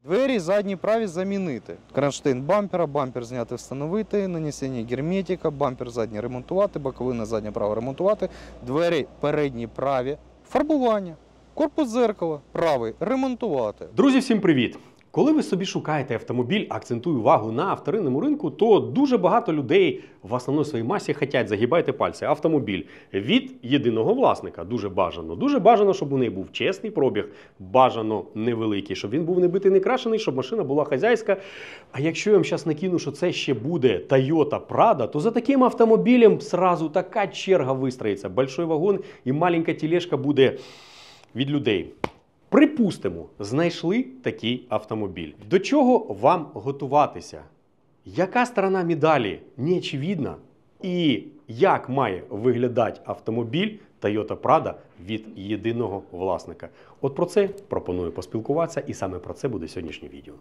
Двері задні праві замінити. Кронштейн бампера, бампер зняти, встановити, нанесення герметика, бампер задній ремонтувати, боковина задня права ремонтувати, двері передні праві, фарбування, корпус дзеркала правий ремонтувати. Друзі, всім привіт! Коли ви собі шукаєте автомобіль, акцентую увагу на вторинному ринку, то дуже багато людей в основній своїй масі хотять, загибайте пальці, автомобіль від єдиного власника. Дуже бажано. Дуже бажано, щоб у неї був чесний пробіг, бажано невеликий, щоб він був не битий, не крашений, щоб машина була хазяйська. А якщо я вам зараз накину, що це ще буде Toyota Prado, то за таким автомобілем сразу така черга вистроїться. Большой вагон і маленька тележка буде від людей. Припустимо, знайшли такий автомобіль. До чого вам готуватися? Яка сторона медалі не очевидна? І як має виглядати автомобіль Toyota Prado від єдиного власника? От про це пропоную поспілкуватися, і саме про це буде сьогоднішнє відео.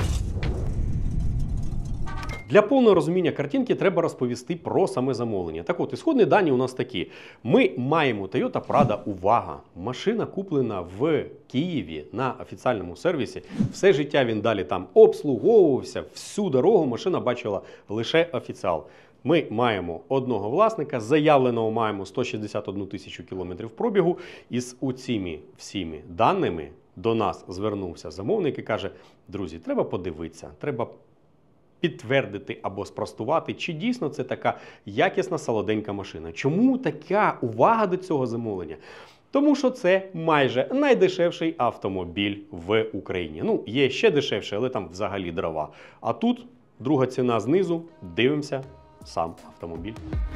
Для повного розуміння картинки треба розповісти про саме замовлення. Так от, ісходні дані у нас такі. Ми маємо Toyota Prado, увага, машина куплена в Києві на офіційному сервісі. Все життя він далі там обслуговувався, всю дорогу машина бачила лише офіціал. Ми маємо одного власника, заявленого маємо 161 тисячу кілометрів пробігу. І з оціми всіми даними до нас звернувся замовник і каже: друзі, треба подивитися, треба підтвердити або спростувати, чи дійсно це така якісна солоденька машина. Чому така увага до цього замовлення? Тому що це майже найдешевший автомобіль в Україні. Ну, є ще дешевше, але там взагалі дрова. А тут друга ціна знизу, дивимося сам автомобіль.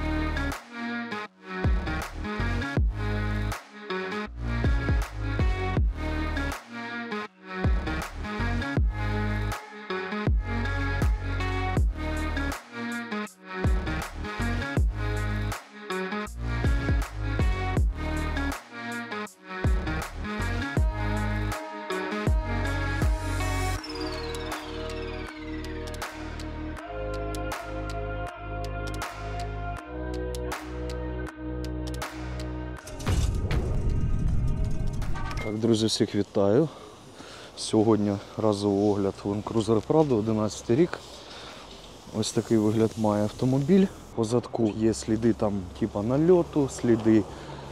Так, друзі, всіх вітаю. Сьогодні разовий огляд Land Cruiser Prado, 11 рік. Ось такий вигляд має автомобіль. По задку є сліди там типа нальоту, сліди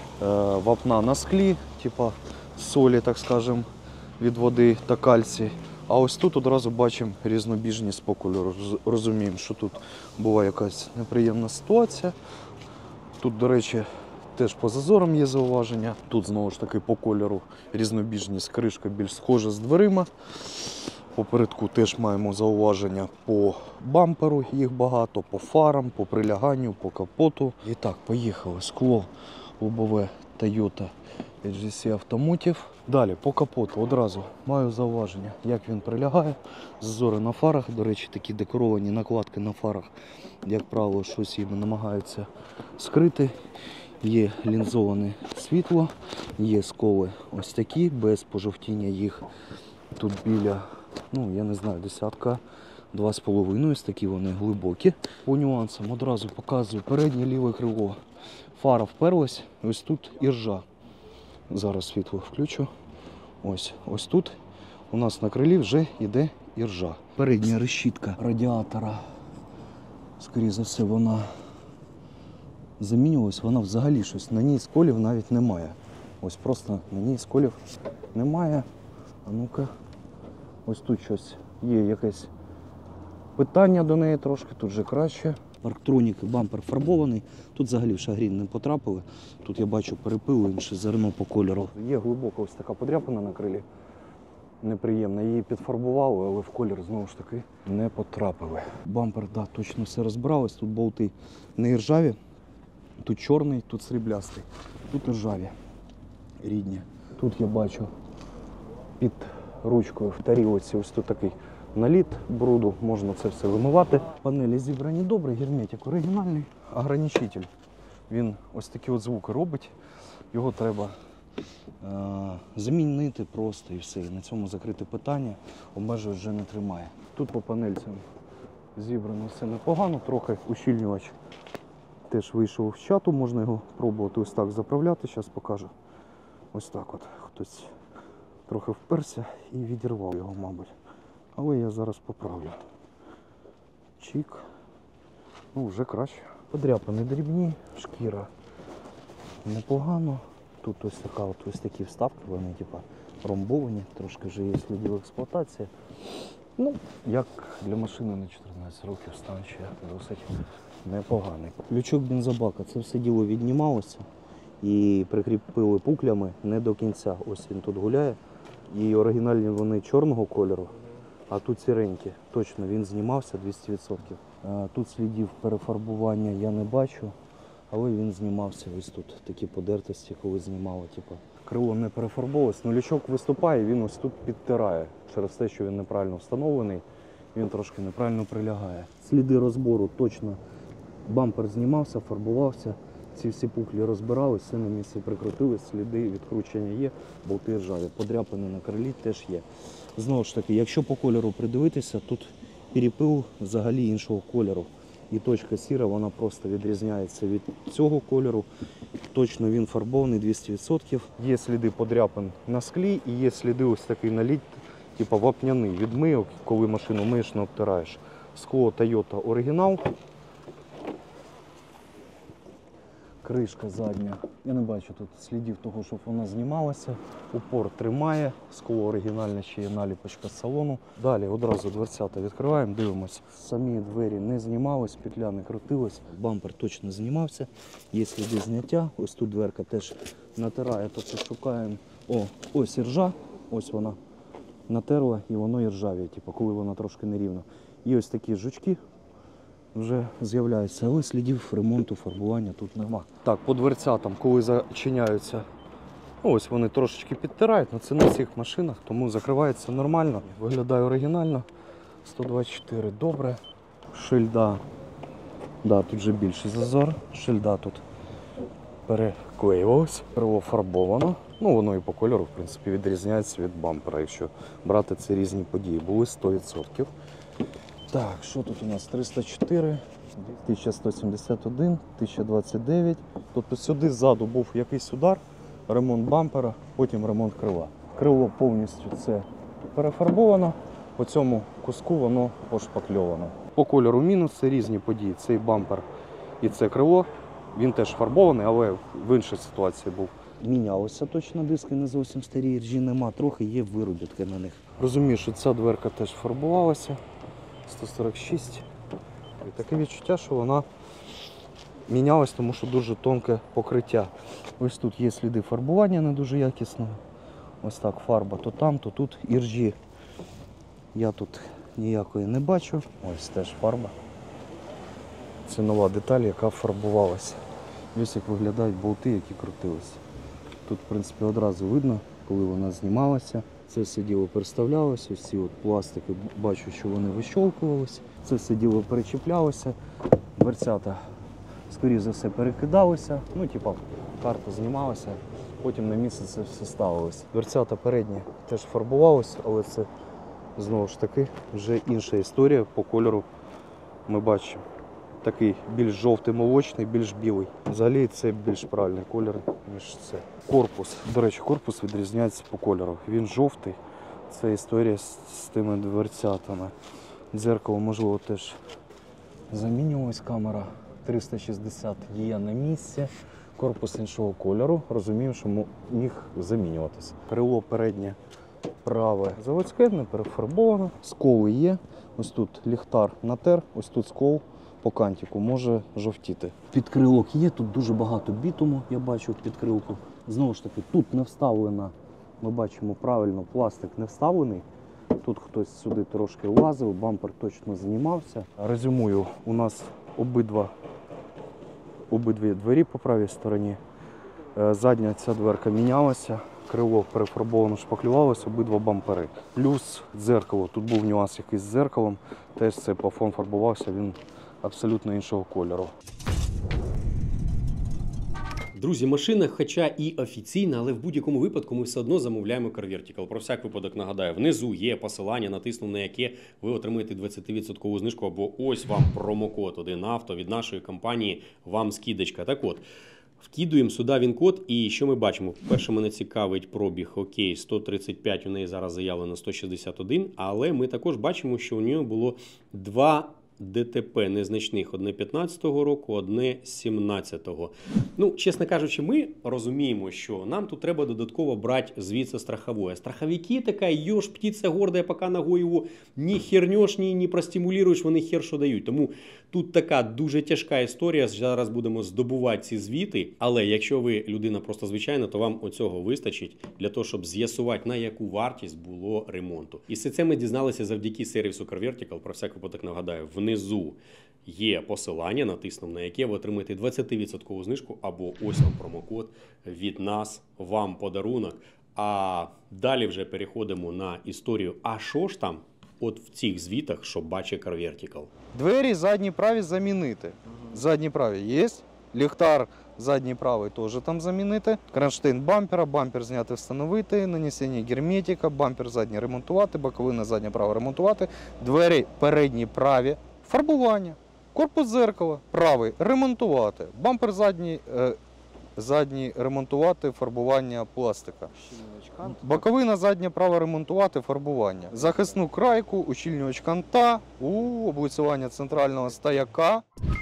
вапна на склі, типа солі, так скажем, від води та кальцій. А ось тут одразу бачимо різнобіжність по кольору. Розуміємо, що тут була якась неприємна ситуація. Тут, до речі, теж по зазорам є зауваження. Тут знову ж таки по кольору різнобіжність, кришка більш схожа з дверима. Попередку теж маємо зауваження по бамперу, їх багато, по фарам, по приляганню, по капоту. І так, поїхали. Скло лобове Toyota HGC Automotive. Далі по капоту одразу маю зауваження, як він прилягає. Зазори на фарах, до речі, такі декоровані накладки на фарах, як правило, щось їм намагаються скрити. Є лінзоване світло, є сколи ось такі, без пожовтіння їх. Тут біля, ну я не знаю, десятка, 2,5, ось такі вони глибокі. По нюансам одразу показую переднє ліве крило. Фара вперлась, ось тут іржа. Зараз світло включу. Ось тут у нас на крилі вже йде іржа. Передня решітка радіатора, скоріше за все, вона замінювалась, вона взагалі щось, на ній сколів навіть немає. Ось просто на ній сколів немає. А ну-ка, ось тут щось є, якесь питання до неї трошки, тут вже краще. Парктроніки, бампер фарбований, тут взагалі в шагрін не потрапили. Тут я бачу перепилу, інше зерно по кольору. Є глибока ось така подряпина на крилі, неприємна. Її підфарбували, але в колір знову ж таки не потрапили. Бампер, да, точно все розбиралось, тут болти не іржаві. Тут чорний, тут сріблястий, тут ржаві, рідні. Тут я бачу під ручкою в тарілці ось тут такий наліт бруду, можна це все вимивати. Панелі зібрані добре, герметик оригінальний. Ограничитель, він ось такі от звуки робить, його треба замінити просто і все. На цьому закрите питання, обмежувач вже не тримає. Тут по панельцям зібрано все непогано, трохи ущільнювач теж вийшов з чату, можна його пробувати ось так заправляти, зараз покажу. Ось так от, хтось трохи вперся і відірвав його, мабуть. Але я зараз поправлю. Чик. Ну, вже краще. Подряпини дрібні, шкіра непогано. Тут ось такі вставки, вони типа ромбовані, трошки вже є слідів експлуатації. Ну, як для машини на 14 років стан ще досить непоганий. Лючок бензобака, це все діло віднімалося і прикріпили пуклями не до кінця. Ось він тут гуляє. І оригінальні вони чорного кольору, а тут сіренькі. Точно він знімався 200%. Тут слідів перефарбування я не бачу, але він знімався. Ось тут такі подертості, коли знімали. Типу. Крило не перефарбовувалось, но лючок виступає, він ось тут підтирає. Через те, що він неправильно встановлений, він трошки неправильно прилягає. Сліди розбору точно. Бампер знімався, фарбувався. Ці всі пуклі розбирались, все на місці прикрутились, сліди відкручення є, болти ржаві. Подряпини на крилі теж є. Знову ж таки, якщо по кольору придивитися, тут перепил взагалі іншого кольору. І точка сіра, вона просто відрізняється від цього кольору. Точно він фарбований 200%. Є сліди подряпин на склі і є сліди ось такий наліт, типу вапняний від мийок, коли машину миєш, не обтираєш. Скло Toyota оригінал. Кришка задня. Я не бачу тут слідів того, щоб вона знімалася. Упор тримає, скло оригінальне, ще є наліпочка з салону. Далі одразу дверцята відкриваємо, дивимося. Самі двері не знімались, петля не крутилась. Бампер точно знімався. Є сліди зняття. Ось тут дверка теж натирає, тобто шукаємо. О, ось іржа, ось вона натерла і воно іржавіє, типу, коли вона трошки нерівна. І ось такі жучки вже з'являються, але слідів ремонту, фарбування тут нема. Так, по дверцятам, коли зачиняються, ось вони трошечки підтирають, але це на всіх машинах, тому закривається нормально. Виглядає оригінально. 124 добре. Шильда, да, тут вже більший зазор. Шильда тут переклеювалась. Крило фарбовано. Ну, воно і по кольору, в принципі, відрізняється від бампера, якщо брати це різні події. Були 100%. Так, що тут у нас? 304, 1171, 1029. Тобто сюди ззаду був якийсь удар, ремонт бампера, потім ремонт крила. Крило повністю це перефарбовано, по цьому куску воно пошпакльовано. По кольору мінус, це різні події. Цей бампер і це крило, він теж фарбований, але в іншій ситуації був. Мінялося точно диски, не зовсім старі, ржі нема, трохи є виробітки на них. Розумію, що ця дверка теж фарбувалася. 146. І таке відчуття, що вона мінялась, тому що дуже тонке покриття. Ось тут є сліди фарбування не дуже якісного. Ось так фарба то там, то тут іржі. Я тут ніякої не бачу. Ось теж фарба. Це нова деталь, яка фарбувалася. Ось як виглядають болти, які крутилися. Тут, в принципі, одразу видно, коли вона знімалася. Це все діло переставлялося, ось ці от пластики, бачу, що вони вищолкувалися. Це все діло перечіплялося, дверцята, скоріше за все, перекидалися. Ну, типа, карта знімалася, потім на місце це все ставилося. Дверцята передні теж фарбувалися, але це, знову ж таки, вже інша історія. По кольору ми бачимо такий більш жовтий молочний, більш білий. Взагалі це більш правильний колір, ніж це. Корпус. До речі, корпус відрізняється по кольору. Він жовтий. Це історія з тими дверцятами. Дзеркало, можливо, теж замінювалась. Камера 360 є на місці. Корпус іншого кольору. Розумію, що міг замінюватися. Крило переднє праве заводське, не перефарбовано. Сколи є. Ось тут ліхтар натер, ось тут скол. По кантику може жовтіти. Підкрилок є, тут дуже багато бітуму, я бачу в підкрилку. Знову ж таки, тут не вставлена, ми бачимо правильно, пластик не вставлений. Тут хтось сюди трошки лазив, бампер точно знімався. Резюмую, у нас обидві двері по правій стороні. Задня ця дверка мінялася, крило перефарбовано, шпаклювалося, обидва бампери. Плюс дзеркало, тут був нюанс якийсь з дзеркалом, теж цей плафон фарбувався, він абсолютно іншого кольору. Друзі, машина, хоча і офіційна, але в будь-якому випадку ми все одно замовляємо Car Vertical. Про всяк випадок нагадаю, внизу є посилання, натиснув на яке ви отримаєте 20% знижку, або ось вам промокод 1авто від нашої компанії, вам скидочка. Так от, Вкидуємо сюди він-код, і що ми бачимо? Перше, мене цікавить пробіг, окей, 135, у неї зараз заявлено 161, але ми також бачимо, що у нього було 2 ДТП незначних. Одне 15-го року, одне 17-го. Ну, чесно кажучи, ми розуміємо, що нам тут треба додатково брати звідси страховое. Страховики така, йош, птиця гордая, поки ногою його ні хернеш, ні простимулюєш, вони хер що дають. Тому тут така дуже тяжка історія. Зараз будемо здобувати ці звіти. Але якщо ви людина просто звичайна, то вам оцього вистачить для того, щоб з'ясувати, на яку вартість було ремонту. І все це ми дізналися завдяки сервісу CarVertical. Про всяк випадок нагадаю, внизу є посилання, натиснув на яке ви отримаєте 20% знижку або ось вам промокод від нас, вам подарунок. А далі вже переходимо на історію, а що ж там от в цих звітах, що бачить CarVertical. Двері задні праві замінити. Задні праві є. Ліхтар задній правий теж там замінити. Кронштейн бампера, бампер зняти, встановити, нанесення герметика, бампер задній ремонтувати, боковина задня права ремонтувати, двері передні праві, фарбування, корпус дзеркала правий ремонтувати, бампер задній ремонтувати, фарбування пластика. Боковина задня права ремонтувати, фарбування. Захисну крайку, ущільнювач канта, облицювання центрального стояка.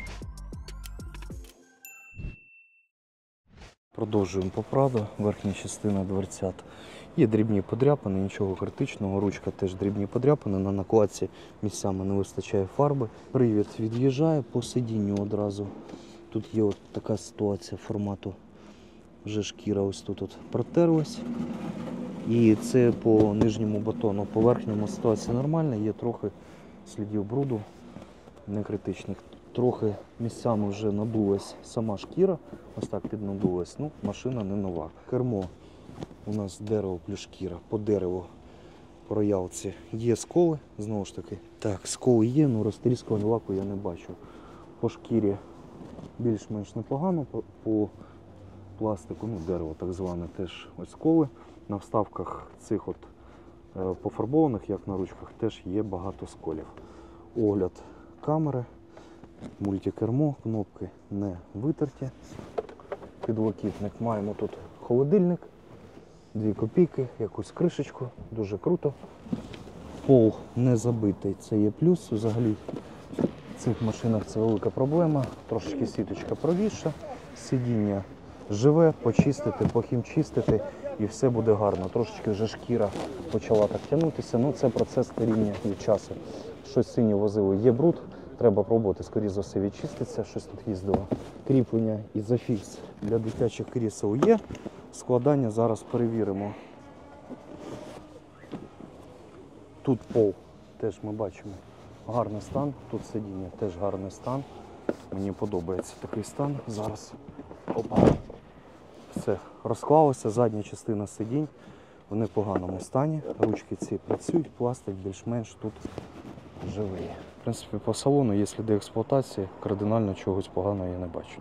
Продовжуємо по правду, верхня частина дверцят. Є дрібні подряпини, нічого критичного, ручка теж дрібні подряпини, на накладці місцями не вистачає фарби. Привід від'їжджає по сидінню одразу. Тут є от така ситуація формату, вже шкіра ось тут протерлась. І це по нижньому батону, по верхньому ситуація нормальна, є трохи слідів бруду, не критичних. Трохи місцями вже надулась сама шкіра, ось так піднадулась, ну машина не нова. Кермо у нас дерево плюс шкіра, по дереву, по роялці є сколи, знову ж таки. Так, сколи є, але розтріскуваного лаку я не бачу. По шкірі більш-менш непогано, по пластику, ну дерево так зване, теж ось сколи. На вставках цих от пофарбованих, як на ручках, теж є багато сколів. Огляд камери. Мультикермо, кнопки не витерті. Підлокітник маємо тут холодильник, 2 копійки, якусь кришечку, дуже круто. Пол не забитий, це є плюс. Взагалі в цих машинах це велика проблема. Трошечки сіточка провісша, сидіння живе, почистити, похімчистити і все буде гарно. Трошечки вже шкіра почала так тягнутися, ну це процес старіння від часу. Щось синє возило, є бруд. Треба пробувати, скоріше за все, відчиститься, щось тут їздило. Кріплення ізофікс для дитячих крісел є. Складання зараз перевіримо. Тут пол теж ми бачимо гарний стан, тут сидіння теж гарний стан. Мені подобається такий стан. Зараз опа. Все розклалося, задня частина сидінь в непоганому стані. Ручки ці працюють, пластик більш-менш тут живий. В принципі, по салону, якщо до експлуатації, кардинально чогось поганого я не бачу.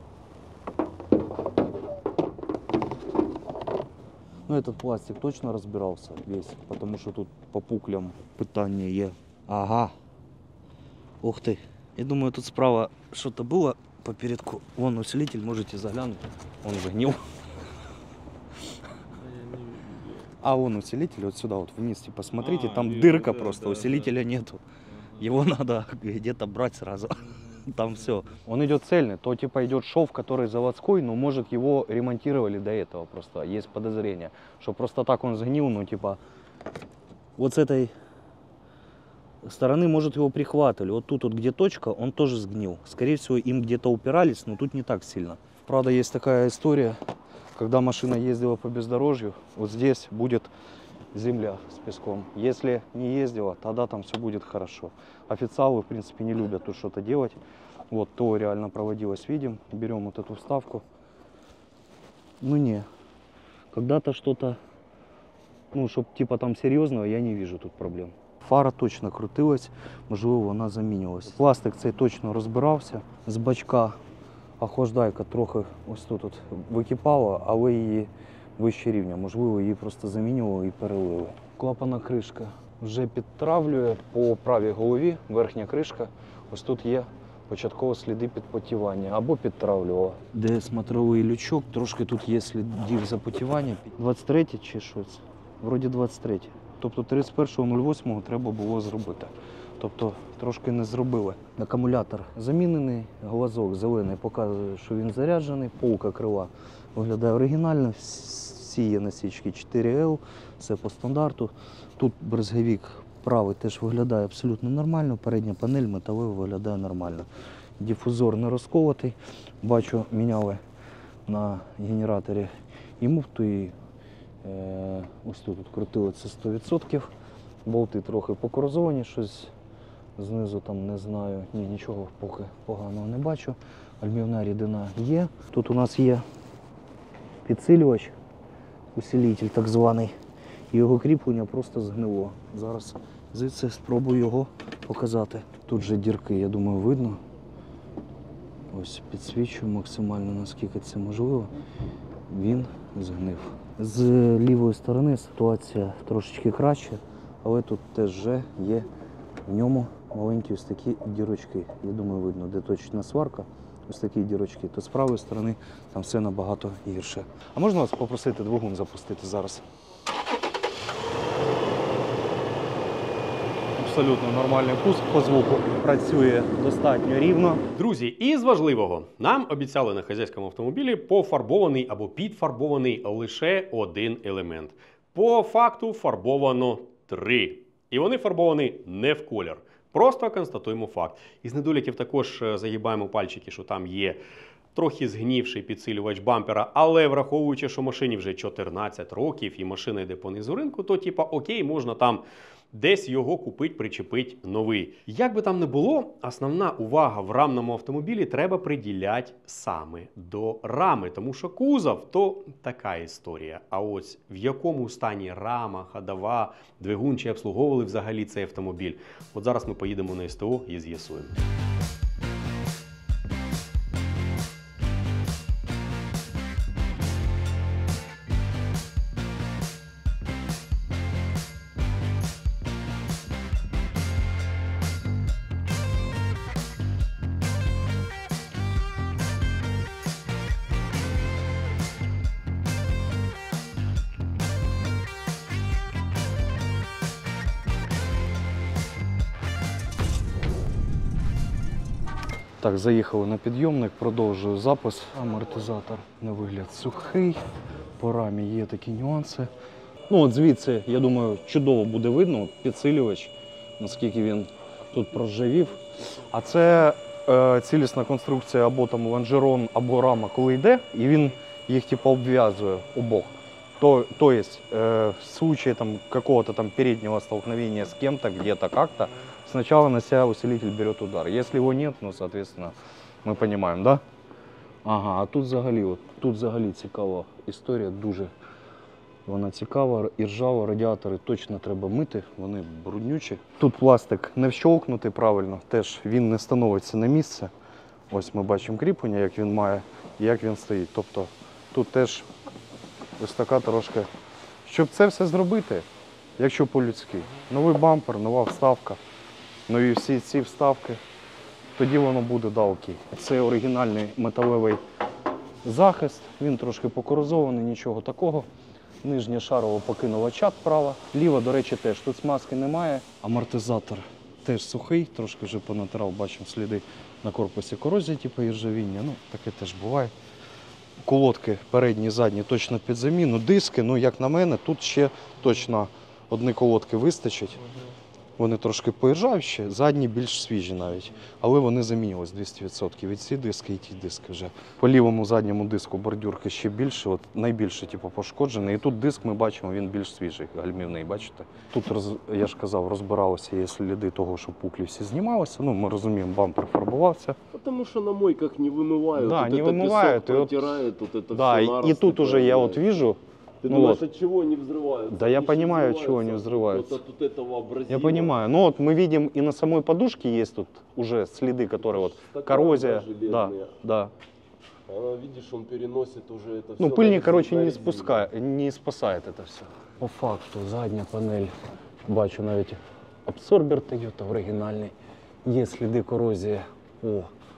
Ну, этот пластик точно розбирався весь, тому що тут по пуклям питання є. Ага. Ух ти. Я думаю, тут справа що-то було по передку. Вон усилитель, можете заглянути. Он же гнил. А вон усилитель, вот сюда вот вниз, типа, смотрите, там дырка просто, усилителя нету. Его надо где-то брать сразу. Там все. Он идет цельный, то типа идет шов, который заводской, но может его ремонтировали до этого просто. Есть подозрение, что просто так он сгнил, ну типа вот с этой стороны может его прихватывали. Вот тут вот где точка, он тоже сгнил. Скорее всего им где-то упирались, но тут не так сильно. Правда есть такая история, когда машина ездила по бездорожью, вот здесь будет земля с песком. Если не ездила, тогда там все будет хорошо. Официалы, в принципе, не любят тут что-то делать. Вот то реально проводилось, видим. Берем вот эту вставку. Ну не. Когда-то что-то, ну, чтоб типа там серьезного, я не вижу тут проблем. Фара точно крутилась, можливо, вона замінювалась. Пластик цей точно розбирався. З бачка охлаждайка трохи ось тут от википала, але її вище рівня. Можливо, її просто замінювали і перелили. Клапана кришка вже підтравлює по правій голові, верхня кришка. Ось тут є початково сліди підпотівання або підтравлювало. Де смотровий лючок, трошки тут є слідів запотівання. 23 чи щось? Вроді 23. Тобто 31.08 треба було зробити. Тобто трошки не зробили. Акумулятор замінений, глазок зелений показує, що він заряджений, полка крила виглядає оригінально, всі є насічки 4L, все по стандарту. Тут брезговик правий теж виглядає абсолютно нормально, передня панель металева виглядає нормально. Дифузор не розколотий, бачу, міняли на генераторі і муфту, і ось тут крутили це 100%. Болти трохи покорозовані, щось знизу там не знаю, ні, нічого поки поганого не бачу. Альмівна рідина є. Тут у нас є підсилювач, усилитель так званий. Його кріплення просто згнило. Зараз звідси спробую його показати. Тут же дірки, я думаю, видно. Ось підсвічую максимально, наскільки це можливо. Він згнив. З лівої сторони ситуація трошечки краще, але тут теж вже є в ньому маленькі ось такі дірочки. Я думаю, видно, де точна сварка. Ось такі дірочки. То з правої сторони там все набагато гірше. А можна вас попросити двигун запустити зараз? Абсолютно нормальний пуск по звуку. Працює достатньо рівно. Друзі, і з важливого. Нам обіцяли на хазяйському автомобілі пофарбований або підфарбований лише один елемент. По факту фарбовано 3. І вони фарбовані не в колір. Просто констатуємо факт. Із недоліків також загибаємо пальчики, що там є трохи згнівший підсилювач бампера, але враховуючи, що машині вже 14 років і машина йде по низу ринку, то типа окей, можна там десь його купить, причепить новий. Як би там не було, основна увага в рамному автомобілі треба приділяти саме до рами, тому що кузов – то така історія. А ось в якому стані рама, ходова, двигун чи обслуговували взагалі цей автомобіль. От зараз ми поїдемо на СТО і з'ясуємо. Так, заїхали на підйомник, продовжую запис. Амортизатор на вигляд сухий, по рамі є такі нюанси. Ну от звідси, я думаю, чудово буде видно підсилювач, наскільки він тут проржавів. А це цілісна конструкція або там лонжерон, або рама, коли йде, і він їх типу обв'язує обох. То есть в случае там какого-то там переднего столкновения с кем-то, где-то, как-то, сначала на себя усилитель берет удар. Если его нет, ну, соответственно, мы понимаем, да? Ага, а тут взагалі цікава історія, дуже вона цікава, і ржава, радіатори точно треба мити, вони бруднючі. Тут пластик не вщолкнутий правильно, теж він не становиться на місце. Ось ми бачимо кріплення, як він має і як він стоїть. Тобто тут теж ось така трошки. Щоб це все зробити, якщо по-людськи, новий бампер, нова вставка, нові всі ці вставки, тоді воно буде да, окей. Це оригінальний металевий захист, він трошки покорозований, нічого такого. Нижня шарова покинула чат права, ліва, до речі, теж. Тут смазки немає. Амортизатор теж сухий, трошки вже понатирав, бачимо сліди на корпусі корозії, типу іржавіння, ну таке теж буває. Колодки передні, задні точно під заміну. Диски, ну як на мене, тут ще точно одні колодки вистачить. Вони трошки поіржавші, задні більш свіжі навіть. Але вони замінились 200%. І ці диски, і ті диски вже. По лівому задньому диску бордюрки ще більше, от найбільше типу, пошкоджений. І тут диск ми бачимо, він більш свіжий, гальмівний, бачите? Тут, я ж казав, розбиралося, є сліди того, що пуклі всі знімалися. Ну, ми розуміємо, бампер фарбувався. Потому что на мойках не вымывают. Да, вот не это вымывают. песок протирает, вот это Да, все и наросты тут уже я вот вижу. Ты ну думаешь, вот. от чего они взрываются? Да, я Они понимаю, же от чего они взрываются. Вот от этого абразива. Я понимаю. Но вот мы видим и на самой подушке есть тут уже следы, которые вот Стаканы, коррозия. Да, железные. да. А, видишь, он переносит уже это Ну, все. пыльник, короче, не спасает это все. По факту, задня панель, бачу навіть абсорбер Toyota оригінальний. Є сліди корозії. О,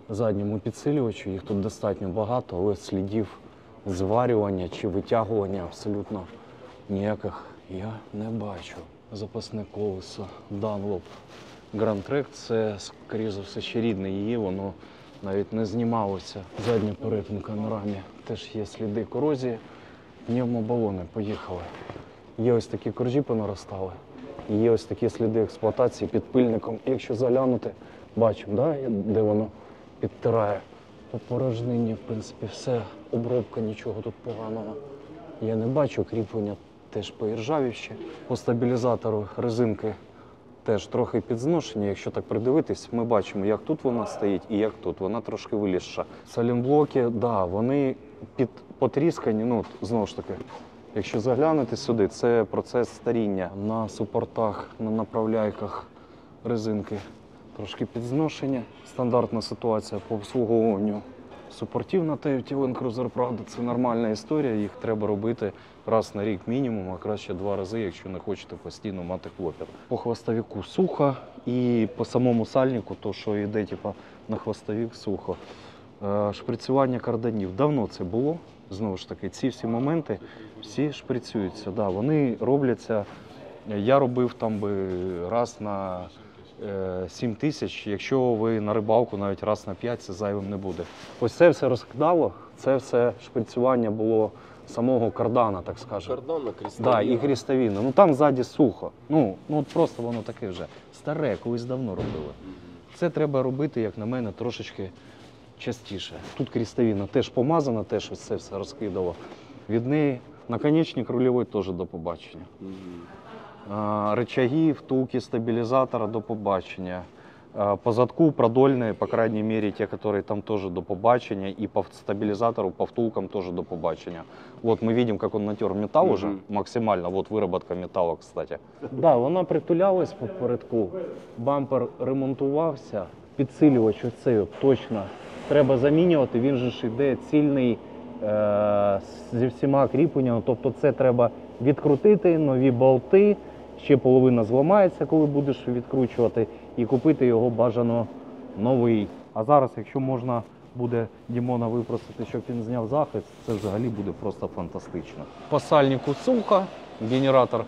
задньому підсилювачу. Їх тут достатньо багато, але слідів зварювання чи витягування абсолютно ніяких я не бачу. Запасне колесо Dunlop Grand Trek, це, скоріше за все, ще рідне її, воно навіть не знімалося. Задня перетинка на рамі, теж є сліди корозії. Пневмобалони, поїхали. Є ось такі коржі понаростали, і є ось такі сліди експлуатації під пильником. Якщо заглянути, бачимо, да, де воно підтирає. По порожнині, в принципі, все, обробка, нічого тут поганого. Я не бачу, кріплення теж поіржавівші. По стабілізатору резинки теж трохи підзношені. Якщо так придивитись, ми бачимо, як тут вона стоїть і як тут. Вона трошки вилізша. Салінблоки, да, вони потріскані, ну, знову ж таки, якщо заглянути сюди, це процес старіння. На супортах, на направляйках резинки трошки підзношені. Стандартна ситуація по обслуговуванню супортів на Toyota Land Cruiser Prado. Це нормальна історія, їх треба робити раз на рік мінімум, а краще 2 рази, якщо не хочете постійно мати клопіт. По хвостовіку сухо і по самому сальнику, то що йде типу, на хвостовік, сухо. Шприцювання карданів. Давно це було. Знову ж таки, ці всі моменти всі шприцюються. Да, вони робляться, я робив там би раз на 7 тисяч, якщо ви на рибалку навіть раз на 5, це зайвим не буде. Ось це все розкидало, це все шприцювання було самого кардана, так скажемо. Кардана, крестовина. Да, і хрестовина. Ну там ззаді сухо. Ну от просто воно таке вже старе, колись давно робили. Це треба робити, як на мене, трошечки частіше. Тут крестовина теж помазана, теж ось це все розкидало. Від неї наконечник рульовий теж до побачення. Рычаги, втулки стабилизатора до побачення. По задку продольные, по крайней мере, те, которые там тоже до побачення. И по стабилизатору, по втулкам тоже до побачення. Вот мы видим, как он натер металл уже максимально. Вот выработка металла, кстати. Да, вона притулялась попередку. Бампер ремонтувався. Підсилювач оцей точно треба замінювати. Він же ж іде цільний зі всіма кріпленнями. Тобто це треба відкрутити, нові болти. Ще половина зламається, коли будеш відкручувати, і купити його бажано новий. А зараз, якщо можна буде Дімона випросити, щоб він зняв захист, це взагалі буде просто фантастично. По сальнику сухо, генератор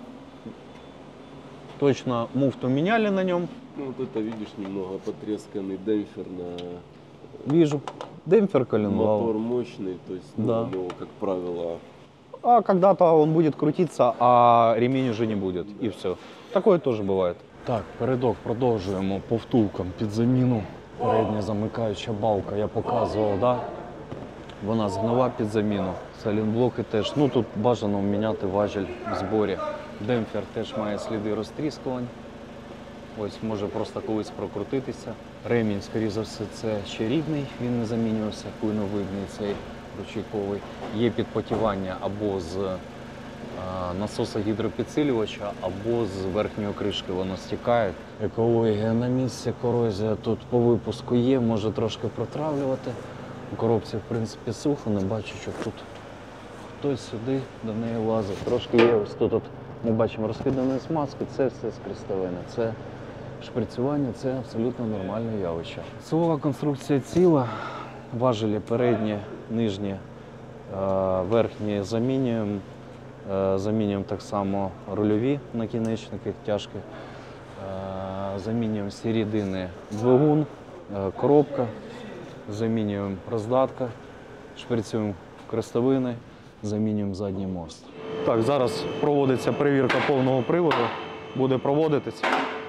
точно муфту міняли на ньому. Ну вот это, видишь, немного потресканный демпфер на Вижу, демпфер коленвал. мотор мощный, то есть ну, Да. у него, как правило, А когда-то он будет крутиться, а ремень уже не будет. И все. Такое тоже бывает. Так, передок продовжуємо по втулкам під заміну. Передня замикаюча балка, я показував, да? Вона згнила під заміну. Салінблоки теж. Ну тут бажано міняти важіль в зборі. Демпфер теж має сліди розтріскувань. Ось може просто колись прокрутитися. Ремінь, скоріше за все, це ще рідний, він не замінювався, клиновидний цей ручейковий. Є підпотівання або з насоса гідропідсилювача, або з верхньої кришки воно стікає. Екологія на місці, корозія тут по випуску є, може трошки протравлювати. У коробці, в принципі, сухо, не бачу, що тут хтось сюди до неї лазить. Трошки є, ось тут ми бачимо розкидані смазки, це все з крестовини. Це шприцювання, це абсолютно нормальне явище. Силова конструкція ціла, важелі передні, нижні, верхні замінюємо. Замінюємо так само рульові накінечники, тяжкі. Замінюємо всі рідини, двигун, коробка, замінюємо роздатка, шприцюємо крестовини, замінюємо задній мост. Так, зараз проводиться перевірка повного приводу, буде проводитись.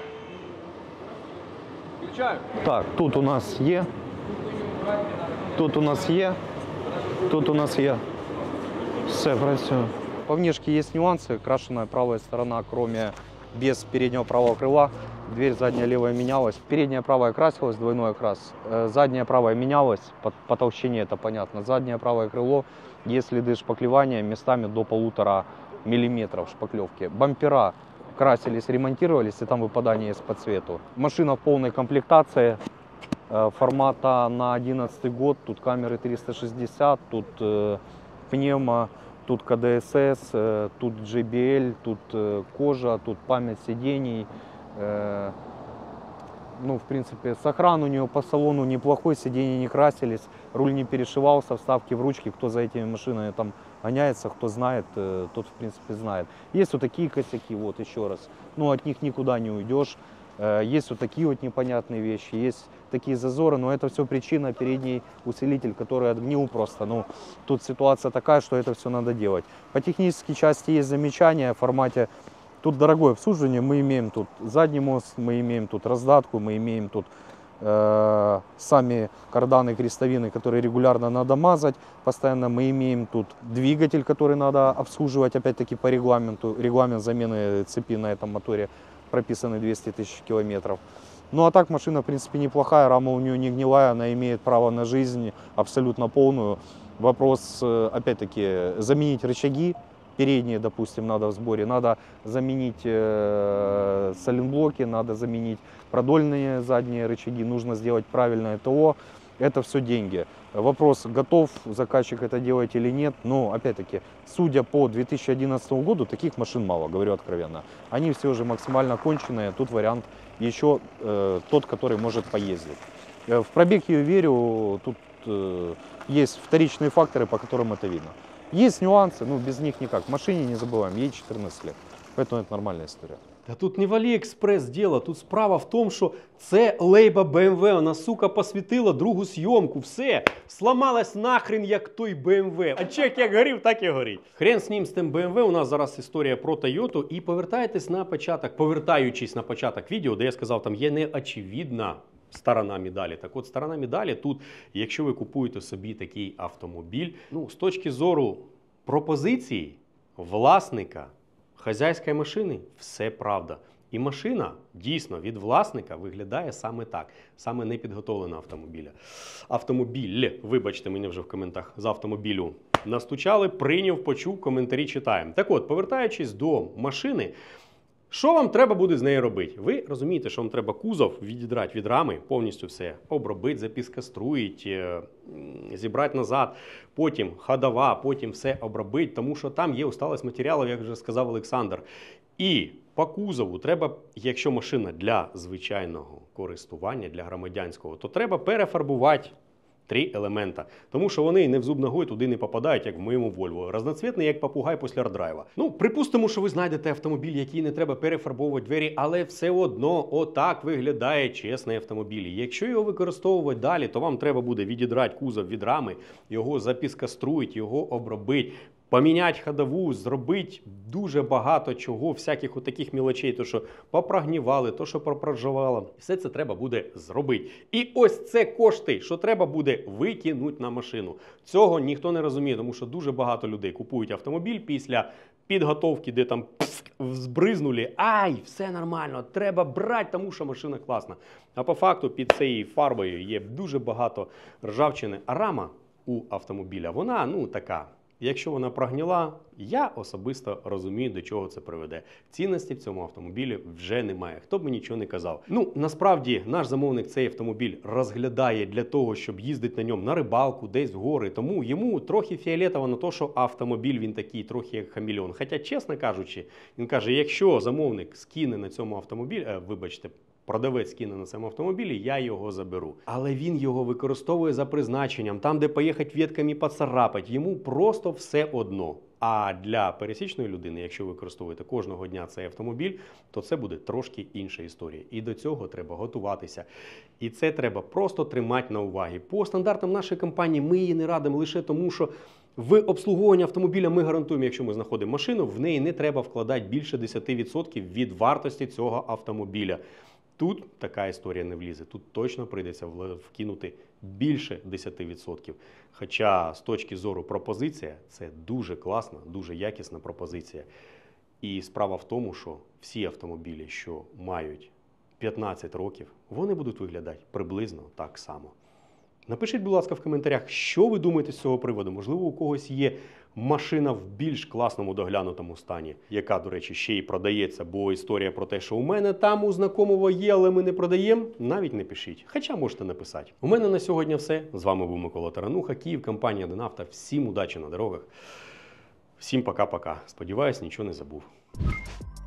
Так, тут у нас є, тут у нас є, тут у нас є. Все працює. По внешке есть нюансы. Крашеная правая сторона, кроме без переднего правого крыла. Дверь задняя левая менялась. Передняя правая красилась, двойной окрас. Задняя правая менялась, по толщине это понятно. Заднее правое крыло, есть следы шпаклевания местами до 1,5 мм шпаклевки. Бампера красились, ремонтировались, и там выпадание есть по цвету. Машина в полной комплектации. Формата на 11 год. Тут камеры 360, тут пневмо. Тут КДСС, тут JBL, тут кожа, тут память сидений. Ну, в принципе, сохран у нее по салону неплохой, сиденья не красились, руль не перешивался, вставки в ручки. Кто за этими машинами там гоняется, кто знает, тот, в принципе, знает. Есть вот такие косяки, вот еще раз. Ну, от них никуда не уйдешь. Есть вот такие вот непонятные вещи, есть такие зазоры, но это все причина передний усилитель, который отгнил просто. Ну, тут ситуация такая, что это все надо делать. По технической части есть замечания в формате, тут дорогое обслуживание, мы имеем тут задний мост, мы имеем тут раздатку, мы имеем тут сами карданы, крестовины, которые регулярно надо мазать, постоянно мы имеем тут двигатель, который надо обслуживать, опять-таки по регламенту, регламент замены цепи на этом моторе прописаны 200 тысяч километров. Ну а так машина, в принципе, неплохая, рама у нее не гнилая, она имеет право на жизнь абсолютно полную. Вопрос, опять-таки, заменить рычаги передние, допустим, надо в сборе, надо заменить сайлентблоки, надо заменить продольные задние рычаги, нужно сделать правильное ТО. Это все деньги. Вопрос, готов заказчик это делать или нет. Но, опять-таки, судя по 2011 году, таких машин мало, говорю откровенно. Они все уже максимально конченые. Тут вариант еще тот, который может поездить. В пробег я верю, тут есть вторичные факторы, по которым это видно. Есть нюансы, но без них никак. В машине, не забываем, ей 14 лет. Поэтому это нормальная история. Та тут не в Аліекспрес діло, тут справа в тому, що це лейба BMW, вона, сука, посвітила другу зйомку, все, сламалась нахрен, як той BMW. А чек як горів, так і горить. Хрен з ним, з тим BMW, у нас зараз історія про Toyota, і повертаючись на початок відео, де я сказав, там є неочевидна сторона медалі. Так от, сторона медалі тут, якщо ви купуєте собі такий автомобіль, ну, з точки зору пропозиції власника, хазяйської машини – все правда. І машина дійсно від власника виглядає саме так, саме непідготовлена автомобіля. Автомобіль, вибачте, мені вже в коментах з автомобілю настучали, прийняв, почув, коментарі читаємо. Так от, повертаючись до машини, що вам треба буде з нею робити? Ви розумієте, що вам треба кузов відідрати від рами, повністю все обробити, запіскаструїти, зібрати назад, потім ходова, потім все обробити, тому що там є усталость матеріалів, як вже сказав Олександр. І по кузову треба, якщо машина для звичайного користування, для громадянського, то треба перефарбувати 3 елемента. Тому що вони не в зуб ногою туди не попадають, як в моєму Volvo. Разноцвітний, як попугай після ардрайва. Ну, припустимо, що ви знайдете автомобіль, який не треба перефарбовувати двері, але все одно отак виглядає чесний автомобіль. Якщо його використовувати далі, то вам треба буде відідрати кузов від рами, його запіскаструїти, його обробити, поміняти ходову, зробити дуже багато чого, всяких отаких мілочей, то що попрогнівали, то що попроживало. Все це треба буде зробити. І ось це кошти, що треба буде викинути на машину. Цього ніхто не розуміє, тому що дуже багато людей купують автомобіль після підготовки, де там збризнули, ай, все нормально, треба брати, тому що машина класна. А по факту під цією фарбою є дуже багато ржавчини. А рама у автомобіля, вона, ну, така. Якщо вона прогніла, я особисто розумію, до чого це приведе. Цінності в цьому автомобілі вже немає, хто б мені нічого не казав. Ну, насправді, наш замовник цей автомобіль розглядає для того, щоб їздити на ньому на рибалку, десь в гори. Тому йому трохи фіолетово на те, що автомобіль він такий, трохи як хамелеон. Хоча, чесно кажучи, він каже, якщо замовник скине на цьому автомобілі, вибачте, продавець кине на цьому автомобілі, я його заберу. Але він його використовує за призначенням, там, де поїхати ветками поцарапати, йому просто все одно. А для пересічної людини, якщо ви використовуєте кожного дня цей автомобіль, то це буде трошки інша історія. І до цього треба готуватися. І це треба просто тримати на увазі. По стандартам нашої компанії ми її не радимо лише тому, що в обслуговування автомобіля ми гарантуємо, якщо ми знаходимо машину, в неї не треба вкладати більше 10% від вартості цього автомобіля. Тут така історія не влізе, тут точно прийдеться вкинути більше 10%. Хоча з точки зору пропозиція, це дуже класна, дуже якісна пропозиція. І справа в тому, що всі автомобілі, що мають 15 років, вони будуть виглядати приблизно так само. Напишіть, будь ласка, в коментарях, що ви думаєте з цього приводу. Можливо, у когось є машина в більш класному доглянутому стані, яка, до речі, ще й продається, бо історія про те, що у мене там у знайомого є, але ми не продаємо, навіть не пишіть. Хоча можете написати. У мене на сьогодні все. З вами був Микола Тарануха, Київ, компанія «Денавто». Всім удачі на дорогах. Всім пока-пока. Сподіваюсь, нічого не забув.